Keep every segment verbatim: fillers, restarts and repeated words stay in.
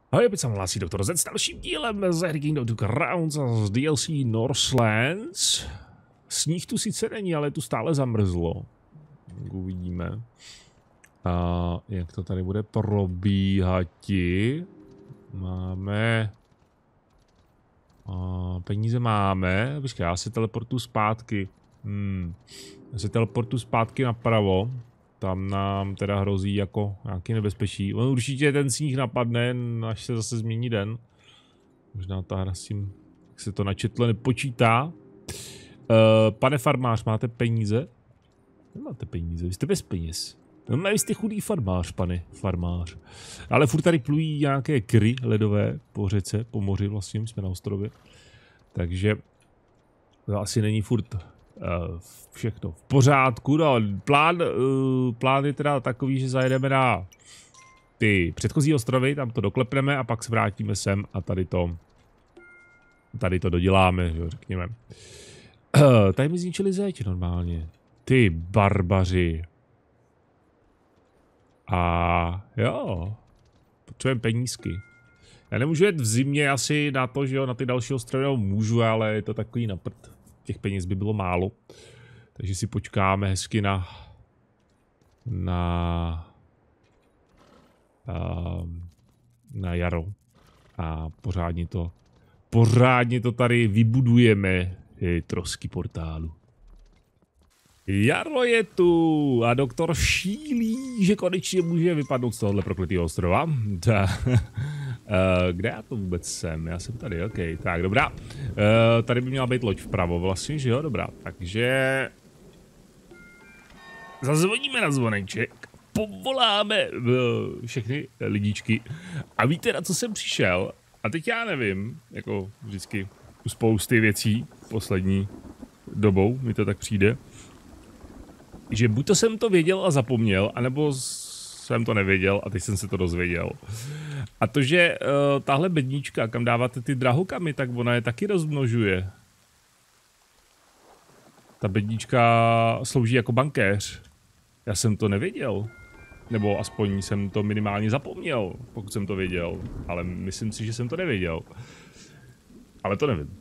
Ahoj, opět se hlásí doktor Z s dalším dílem z hry Kingdom of the Crowns a z D L C Northlands. Sníh tu sice není, ale tu stále zamrzlo. Tak uvidíme. A jak to tady bude probíhati. Máme... A peníze máme. Počkej, já se teleportuju zpátky. Hmm. Já se teleportuju zpátky napravo. Tam nám teda hrozí jako nějaký nebezpečí. On určitě ten sníh napadne, až se zase změní den. Možná ta hra s tím, jak se to načetlo, nepočítá. Uh, pane farmář, máte peníze? Nemáte peníze, vy jste bez peněz. No, vy jste chudý farmář, pane farmář. Ale furt tady plují nějaké kry ledové po řece, po moři vlastně, jsme na ostrově. Takže to asi není furt uh, všechno v pořádku. No, plán, uh, plán je teda takový, že zajedeme na ty předchozí ostrovy, tam to doklepneme a pak se vrátíme sem a tady to tady to doděláme, že jo, řekněme. Uh, tady mi zničili zeď normálně. Ty barbaři. A jo, potřebujeme penízky. Já nemůžu jet v zimě asi na to, že jo, na ty další ostrovy, no, můžu, ale je to takový na prd. Těch peněz by bylo málo. Takže si počkáme hezky na... Na... Um, na jaro. A pořádně to... Pořádně to tady vybudujeme. Je trosky portálu. Jaro je tu a doktor šílí, že konečně může vypadnout z tohohle prokletého ostrova. uh, kde já to vůbec jsem? Já jsem tady, ok, tak dobrá. Uh, tady by měla být loď vpravo vlastně, že jo, dobrá. Takže... Zazvoníme na zvoneček, povoláme uh, všechny lidičky a víte, na co jsem přišel? A teď já nevím, jako vždycky u spousty věcí poslední dobou mi to tak přijde. Že buď to jsem to věděl a zapomněl, anebo jsem to nevěděl a teď jsem se to dozvěděl. A to, že uh, tahle bednička, kam dáváte ty drahokamy, tak ona je taky rozmnožuje. Ta bednička slouží jako bankéř. Já jsem to nevěděl. Nebo aspoň jsem to minimálně zapomněl, pokud jsem to věděl. Ale myslím si, že jsem to nevěděl. Ale to nevím.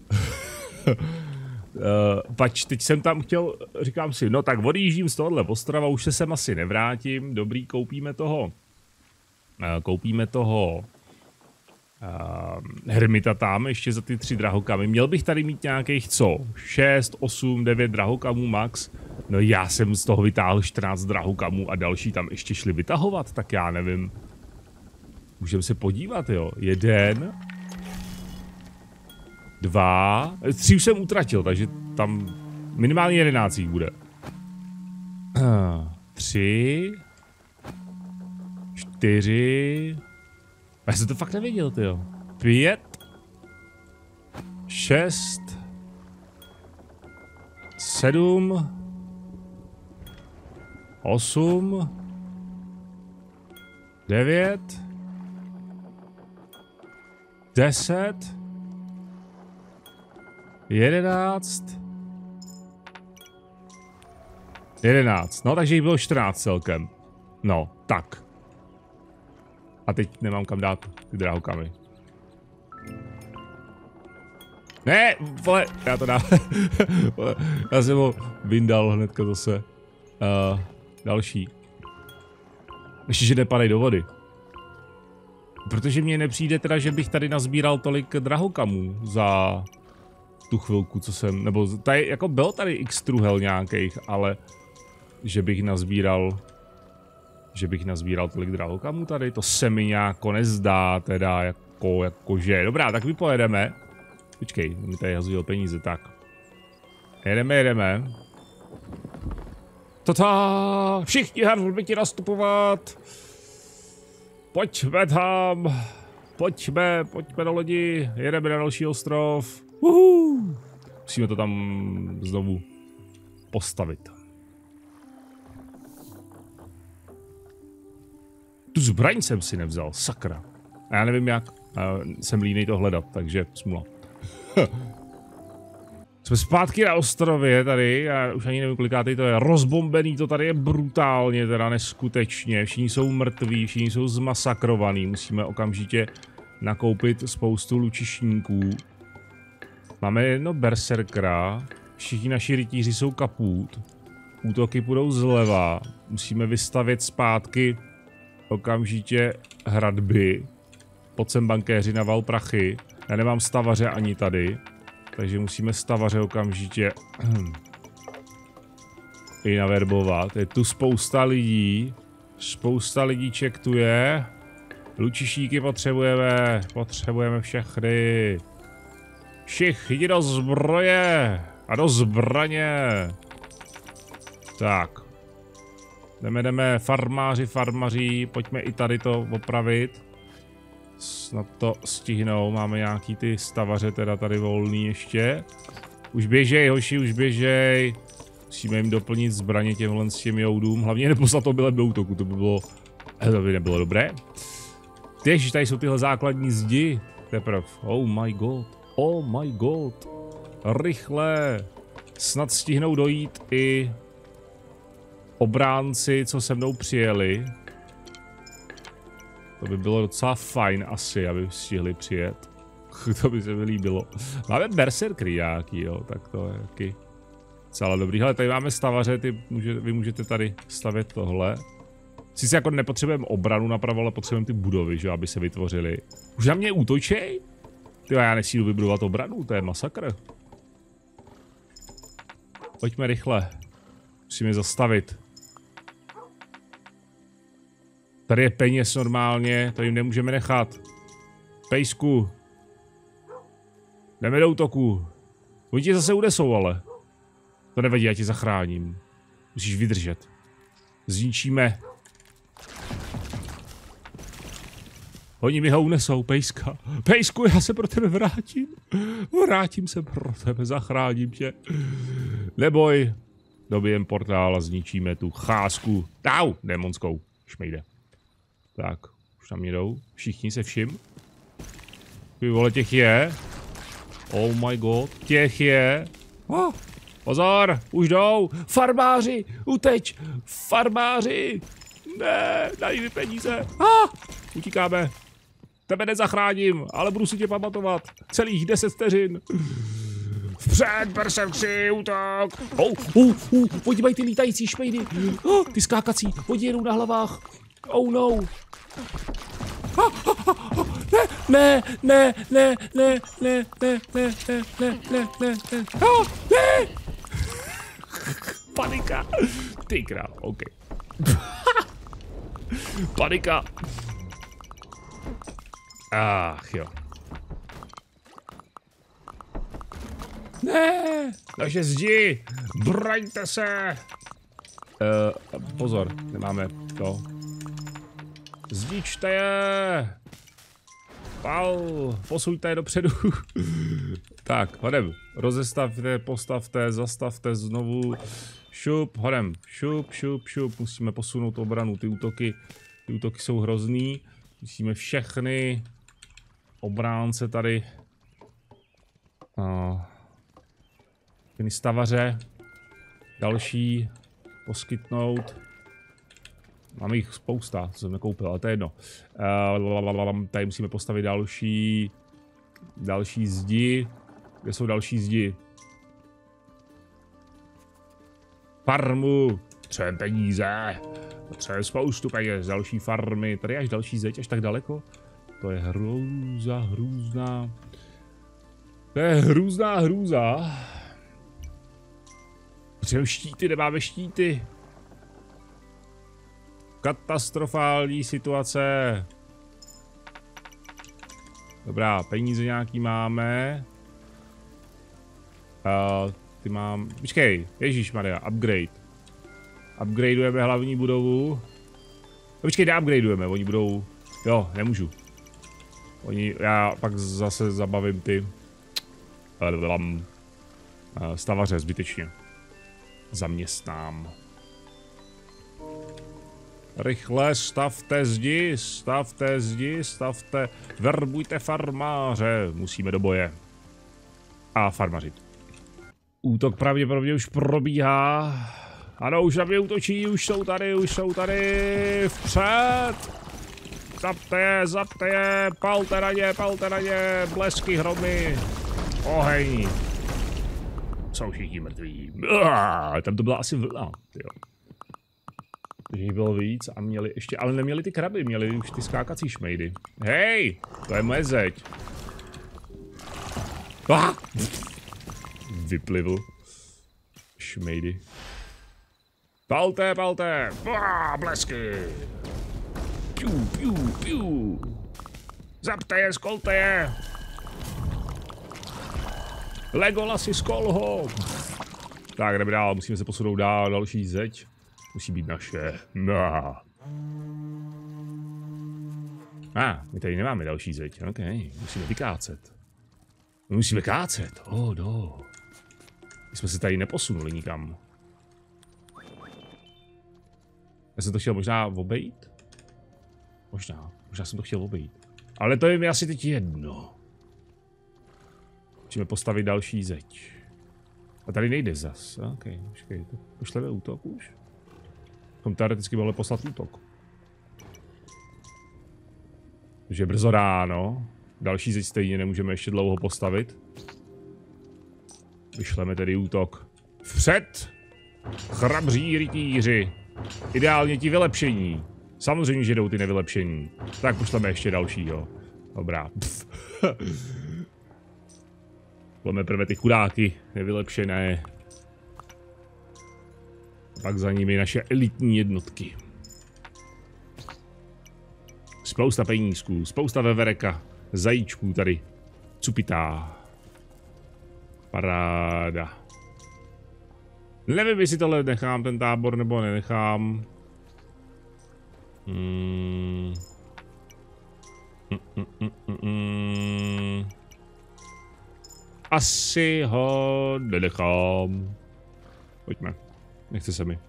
Uh, pač, teď jsem tam chtěl, říkám si, no tak odjíždím z tohohle ostrova, už se sem asi nevrátím, dobrý, koupíme toho, uh, koupíme toho uh, hermita tam, ještě za ty tři drahokamy, měl bych tady mít nějakých co, šest, osm, devět drahokamů max, no já jsem z toho vytáhl čtrnáct drahokamů a další tam ještě šli vytahovat, tak já nevím, můžeme se podívat, jo, jeden... Dva, tři už jsem utratil, takže tam minimálně jedenáct jich bude. Tři. Čtyři. Já jsem to fakt nevěděl, tyjo. Pět. Šest. Sedm. Osm. Devět. Deset. Jedenáct. Jedenáct. No, takže jich bylo čtrnáct celkem. No, tak. A teď nemám kam dát ty drahokamy. Ne, vole, já to dám. Já jsem ho vyndal hnedka zase. Uh, další. Ještě, že nepadej do vody. Protože mně nepřijde teda, že bych tady nazbíral tolik drahokamů za... tu chvilku, co jsem, nebo tady, jako bylo tady x truhel nějakých, ale že bych nazbíral, že bych nazbíral tolik drahokamů tady, to se mi nějako nezdá, teda jako, jakože, dobrá, tak my pojedeme, počkej, mi tady hazují peníze, tak, jedeme, jedeme, tata, všichni hrdbiti nastupovat, pojďme tam, pojďme, pojďme do lodi, jedeme na další ostrov. Uhu. Musíme to tam znovu postavit. Tu zbraň jsem si nevzal, sakra. A já nevím jak, jsem línej to hledat, takže smula. Jsme zpátky na ostrově tady, já už ani nevím kolikátej to je, rozbombený to tady je brutálně, teda neskutečně. Všichni jsou mrtví, všichni jsou zmasakrovaní, musíme okamžitě nakoupit spoustu lučišníků. Máme jedno berserkera, všichni naši rytíři jsou kaput, útoky půjdou zleva, musíme vystavět zpátky okamžitě hradby, pojď sem bankéři na val prachy, já nemám stavaře ani tady, takže musíme stavaře okamžitě i naverbovat, je tu spousta lidí, spousta lidíček tu je, lučišníky potřebujeme, potřebujeme všechny. Všichni do zbroje a do zbraně. Tak. Jdeme, jdeme, farmáři, farmaří, pojďme i tady to opravit. Snad to stihnou, máme nějaký ty stavaře teda tady volný ještě. Už běžej, hoši, už běžej. Musíme jim doplnit zbraně těmhle s těm joudům, hlavně neposlat to bylem do útoku, to by bylo, to by nebylo dobré. Ježiš, tady jsou tyhle základní zdi, teprv, oh my god. Oh my god. Rychle. Snad stihnou dojít i obránci, co se mnou přijeli. To by bylo docela fajn asi, aby stihli přijet. To by se mi líbilo. Máme berserkry nějaký, jo, tak to je taky celé dobrý. Hele, tady máme stavaře, ty může, vy můžete tady stavět tohle. Sice jako nepotřebujeme obranu napravo, ale potřebujeme ty budovy, že, aby se vytvořily. Už na mě útočej? Tyjo, já nesídu vybudovat obranu, to je masakr. Pojďme rychle. Musíme zastavit. Tady je peněz normálně, to jim nemůžeme nechat. Pejsku. Jdeme do útoku. Oni tě zase unesou, ale. To nevadí, já tě zachráním. Musíš vydržet. Zničíme. Oni mi ho unesou, pejska. Pejsku, já se pro tebe vrátím. Vrátím se pro tebe, zachráním tě. Neboj. Dobijem portál a zničíme tu cházku. Au, démonskou. Šmejde. Tak, už tam jedou. Všichni se všim. Ty vole, těch je. Oh my god, těch je. Oh, pozor, už jdou. Farmáři, uteč. Farmáři. Ne, daj mi peníze. Ah, utíkáme. Tebe nezachráním, ale budu si tě pamatovat. Celých deset vteřin. Vpřed, berserkři, útok. Oh, oh, oh, oni mají ty lítající šmejdy. Oh, ty skákací, oni jedou na hlavách. Oh no. Ah, ah, ah, ah. Ne, ne, ne, ne, ne, ne, ne, ne, ne, ne, ne, ne, ah, ne. Panika. Ty král, ok. Panika. Ach jo. Ne, naše zdi, braňte se. Uh, pozor, nemáme to. Zničte je. Pal, posuňte je dopředu. Tak, hodem, rozestavte, postavte, zastavte znovu. Šup, hodem, šup, šup, šup. Musíme posunout obranu, ty útoky, ty útoky jsou hrozný. Musíme všechny obránce tady. Uh, všechny stavaře. Další poskytnout. Máme jich spousta, co jsem nekoupil, ale to je jedno. Uh, tady musíme postavit další, další zdi. Kde jsou další zdi? Farmu, potřebujeme peníze. Potřebujeme spoustu peněz, další farmy. Tady až další zeď, až tak daleko. To je hrůza, hrůzná. To je hrůzná hrůza. Potřebujeme štíty, nemáme štíty. Katastrofální situace. Dobrá, peníze nějaký máme. Uh, ty mám... Počkej, ježišmarja, upgrade. Upgradeujeme hlavní budovu. No, počkej, neupgradeujeme, oni budou... Jo, nemůžu. Oni, já pak zase zabavím ty... Uh, stavaře zbytečně. Zaměstnám. Rychle stavte zdi, stavte zdi, stavte, verbujte farmáře, musíme do boje. A farmařit. Útok pravděpodobně už probíhá. Ano, už na mě útočí, už jsou tady, už jsou tady, vpřed. Zapte je, zapte je, palte na ně, palte na ně, blesky, hromy, oheň. Jsou všichni mrtví. Uah, tam to byla asi vlna, jo. Takže jich bylo víc a měli ještě, ale neměli ty kraby, měli už ty skákací šmejdy. Hej, to je moje zeď. Ah! Vyplivl. Šmejdy. Palte, palte, ah, blesky. Piu, piu, piu. Zapte je, skolte je. Legolasy, skol ho. Tak, jdeme dál, musíme se posunout dál, další zeď. Musí být naše. No. A, ah, my tady nemáme další zeď, ok, musíme vykácet. My musíme kácet, oh, do. My jsme se tady neposunuli nikam. Já jsem to chtěl možná obejít? Možná, možná jsem to chtěl obejít. Ale to je mi asi teď jedno. Musíme postavit další zeď. A tady nejde zas, ok, počkej, to pošleme útok už? Tom teoreticky mohli poslat útok. Takže brzo ráno. Další zeď stejně nemůžeme ještě dlouho postavit. Vyšleme tedy útok. Vpřed! Chrabří rytíři. Ideálně ti vylepšení. Samozřejmě, že jdou ty nevylepšení. Tak pošleme ještě dalšího. Dobrá. Pošleme prvé ty chudáky nevylepšené. Pak za nimi naše elitní jednotky. Spousta penízků, spousta vevereka, zajíčků tady. Cupitá. Paráda. Nevím, jestli tohle nechám ten tábor, nebo nenechám. Hmm. Mm, mm, mm, mm, mm. Asi ho nenechám. Pojďme. Nechce se mi.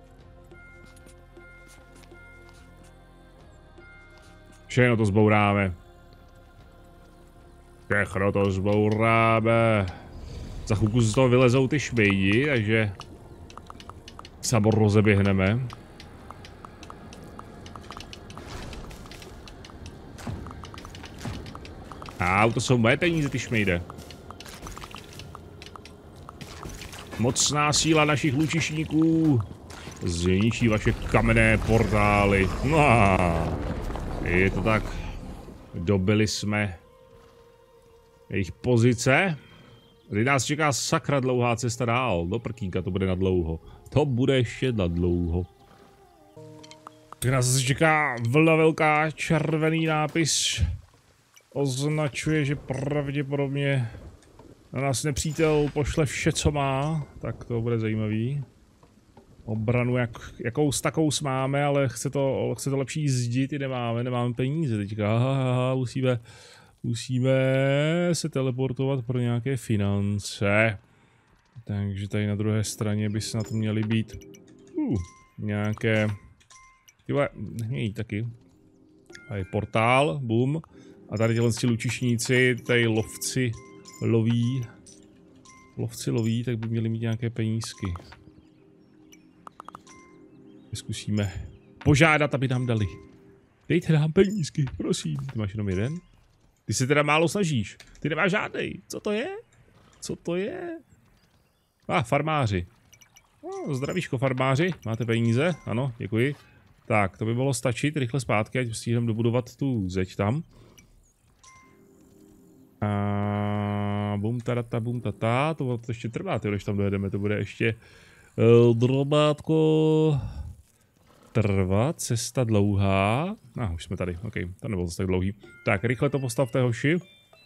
Všechno to zbouráme. Všechno to zbouráme. Za chvilku z toho vylezou ty šmejdi, takže sabor rozeběhneme. A to jsou moje peníze, ty šmejde. Mocná síla našich lučišníků zničí vaše kamenné portály. No, je to tak. Dobili jsme jejich pozice. Teď nás čeká sakra dlouhá cesta dál. Do prkínka to bude na dlouho. To bude ještě na dlouho. Tak nás zase čeká vlna velká, červený nápis. Označuje, že pravděpodobně na nás nepřítel pošle vše, co má. Tak to bude zajímavý. Obranu jak, jakou s takou máme, ale chce to, chce to lepší zdi, i nemáme, nemáme peníze teďka. Aha, musíme, musíme se teleportovat pro nějaké finance. Takže tady na druhé straně by se na to měly být uh, nějaké... Tyhle, nemějí taky. Tady portál, boom. A tady těhle lučišníci, tady lovci loví. Lovci loví, tak by měli mít nějaké penízky. Zkusíme požádat, aby nám dali. Dejte nám penízky, prosím. Ty máš jenom jeden? Ty se teda málo snažíš. Ty nemáš žádnej. Co to je? Co to je? A, ah, farmáři. Oh, zdravíško, farmáři. Máte peníze? Ano, děkuji. Tak, to by bylo stačit. Rychle zpátky, ať stihneme dobudovat tu zeď tam. A bum tarata, bum tata. To, to ještě trvá, tyjo, když tam dojedeme. To bude ještě uh, drobátko trvat. Cesta dlouhá. A, ah, už jsme tady. OK, to nebylo zase tak dlouhý. Tak, rychle to postavte, hoši.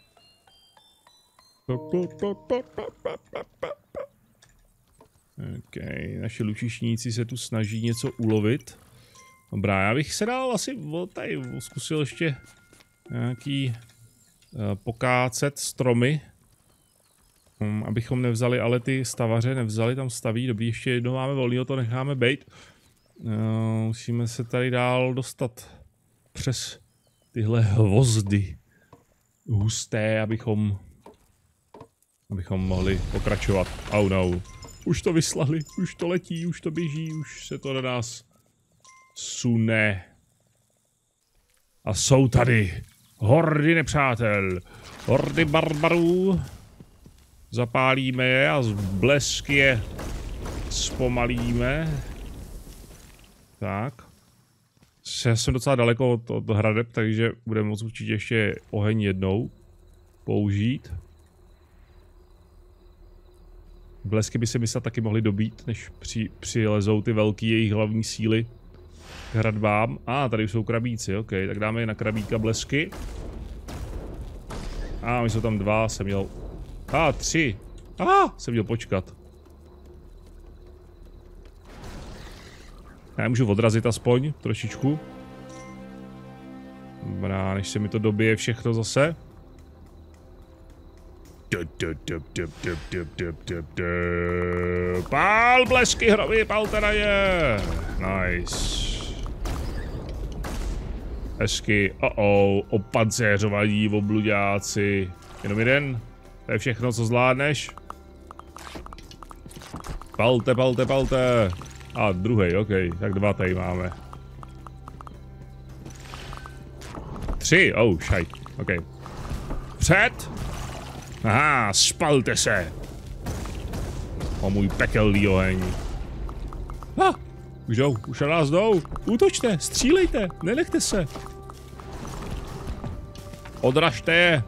OK, naši lučišníci se tu snaží něco ulovit. Dobrá, já bych se dal asi tady zkusil ještě nějaký uh, pokácet stromy. Um, abychom nevzali ale ty stavaře, nevzali tam staví. Dobrý, ještě jednou máme volného, to necháme bejt. Uh, musíme se tady dál dostat přes tyhle hvozdy husté, abychom abychom mohli pokračovat. Oh no. Už to vyslali, už to letí, už to běží, už se to na nás sune. A jsou tady hordy nepřátel. Hordy barbarů. Zapálíme je a z blesky je zpomalíme. Tak. Já jsem docela daleko od, od hradeb, takže budeme moct určitě ještě oheň jednou použít. Blesky by se myslet taky mohly dobít, než při, přilezou ty velký jejich hlavní síly k hradbám. A ah, tady jsou krabíci, ok, tak dáme je na krabíka blesky. A ah, my jsou tam dva, jsem měl... A ah, tři. A ah, jsem měl počkat. Já můžu odrazit aspoň trošičku. Dobrá, než se mi to dobije všechno zase. Pál blesky hroby, palte na je. Nice. Hezky, oh oh, opancéřovaní obluďáci. Jenom jeden, to je všechno, co zvládneš. Palte, palte, palte. A druhý, ok, tak dva tady máme. Tři, oh, šaj, ok. Před. Aha, spalte se. O můj pekelný oheň. Ah, už jdou, už na nás jdou. Útočte, střílejte, nenechte se. Odražte je.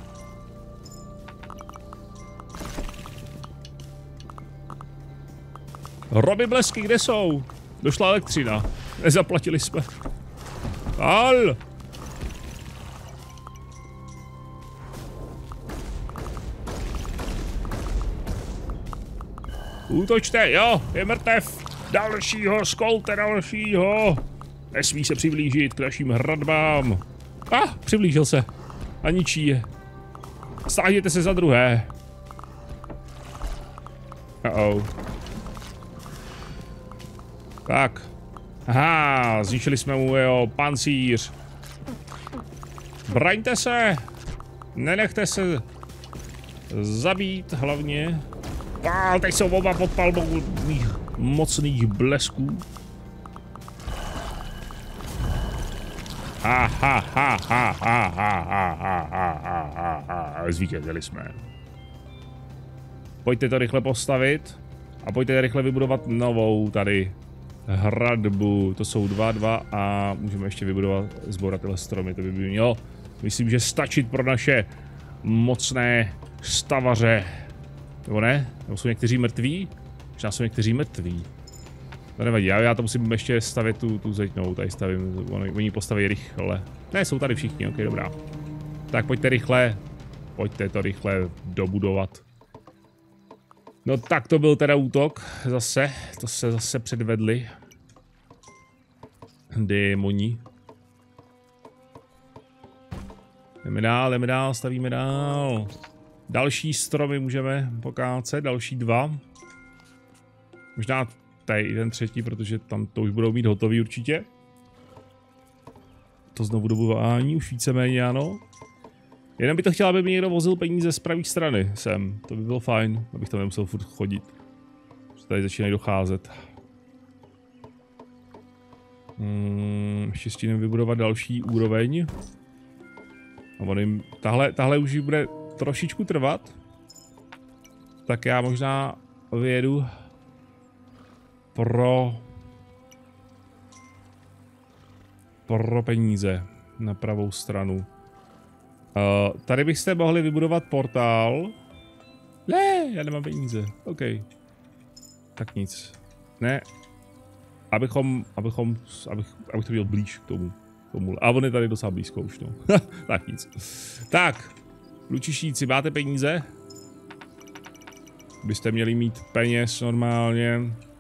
Hroby blesky, kde jsou? Došla elektřina. Nezaplatili jsme. Al! Útočte, jo, je mrtev. Dalšího, skolte dalšího. Nesmí se přiblížit k našim hradbám. A, ah, přiblížil se. A ničí je. Stáhněte se za druhé. Uh-oh. Tak. Aha, zničili jsme mu jeho pancíř. Braňte se. Nenechte se zabít hlavně. A teď jsou oba pod palbou mých mocných blesků. Ha ha ha ha ha ha ha ha ha ha ha. Zvítězili jsme. Pojďte to rychle postavit. A pojďte rychle vybudovat novou tady hradbu. To jsou dva, dva a můžeme ještě vybudovat, zbourat tyhle stromy. To by mělo, myslím, že stačit pro naše mocné stavaře. Nebo ne? Nebo jsou někteří mrtví? Možná jsou někteří mrtví. To nevadí, já, já to musím ještě stavit tu, tu zeď, no, tady stavím, oni, oni postaví rychle. Ne, jsou tady všichni, ok, dobrá. Tak pojďte rychle, pojďte to rychle dobudovat. No tak to byl teda útok, zase, to se zase předvedli. Démoni. Jdeme dál, jdeme dál, stavíme dál. Další stromy můžeme pokácet, další dva. Možná tady i ten třetí, protože tam to už budou mít hotový určitě. To znovu dobudování, už víceméně ano. Jenom by to chtěla, aby mi někdo vozil peníze z pravé strany sem. To by bylo fajn, abych tam nemusel furt chodit. Tady začínají docházet. Hmm, ještě stihnem vybudovat další úroveň. A on jim, tahle, tahle už bude trošičku trvat. Tak já možná vyjedu pro pro peníze na pravou stranu. Uh, tady byste mohli vybudovat portál. Ne, já nemám peníze. OK. Tak nic. Ne. Abychom, abychom, abych, abych to měl blíž k tomu. tomu. A on je tady docela blízko už, no. Tak nic. Tak. Lučišníci, máte peníze? Byste měli mít peněz normálně.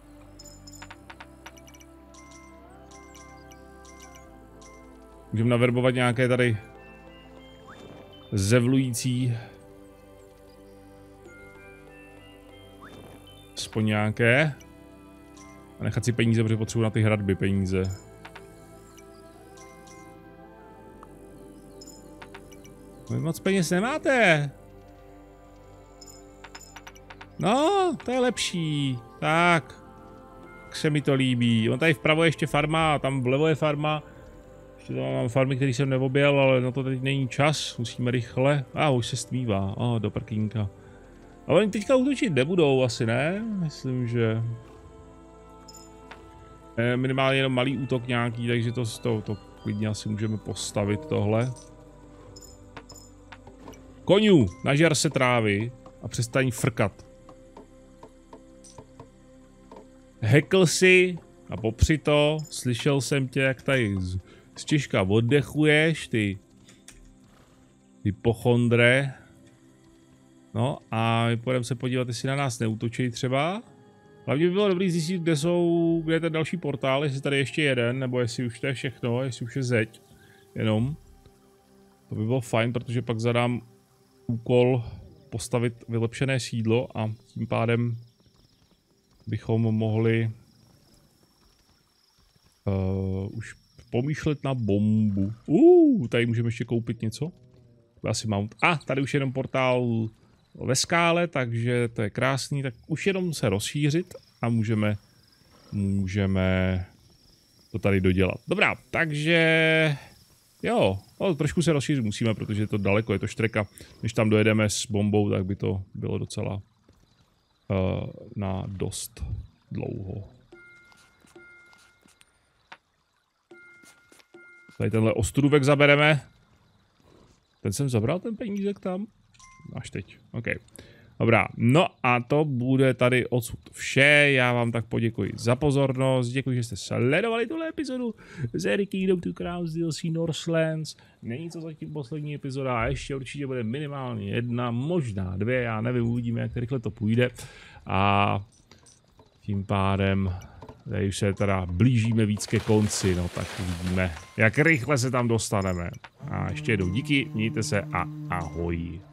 Můžeme naverbovat nějaké tady zevlující. Aspoň nějaké. A nechat si peníze, protože potřebuji na ty hradby peníze. Vy moc peněz nemáte. No, to je lepší. Tak. Tak se mi to líbí. On tady vpravo je ještě farma a tam vlevo je farma. Ještě tam mám farmy, který jsem neobjel, ale na to teď není čas. Musíme rychle. A ah, už se stmívá. A oh, do prkínka. A oni teďka útočit nebudou, asi ne? Myslím, že... E, minimálně jenom malý útok nějaký, takže to, to, to klidně asi můžeme postavit tohle. Koňů, nažer se trávy a přestaň frkat. Hekl si a popři to, slyšel jsem tě, jak tady z, z Češka oddechuješ, ty, ty pochondre. No a my půjdeme se podívat, jestli na nás neútočí třeba. Hlavně by bylo dobrý zjistit, kde jsou, kde je ten další portál, jestli tady ještě jeden, nebo jestli už to je všechno, jestli už je zeď. Jenom. To by bylo fajn, protože pak zadám úkol postavit vylepšené sídlo a tím pádem bychom mohli uh, už pomýšlet na bombu. Uh, tady můžeme ještě koupit něco. Asi mount. A, ah, tady už je jenom portál ve skále, takže to je krásný. Tak už jenom se rozšířit a můžeme, můžeme to tady dodělat. Dobrá, takže jo, no, trošku se rozšířit musíme, protože je to daleko, je to štreka. Když tam dojedeme s bombou, tak by to bylo docela uh, na dost dlouho. Tady tenhle ostrůvek zabereme. Ten jsem zabral, ten penízek tam? Až teď, OK. Dobrá, no a to bude tady odsud vše. Já vám tak poděkuji za pozornost. Děkuji, že jste sledovali tuhle epizodu z Eric Kingdom Two Crowns D L C Northlands. Není to zatím poslední epizoda a ještě určitě bude minimálně jedna, možná dvě, já nevím, uvidíme, jak rychle to půjde. A tím pádem tady už se teda blížíme víc ke konci, no tak uvidíme, jak rychle se tam dostaneme. A ještě jednou díky, mějte se a ahoj.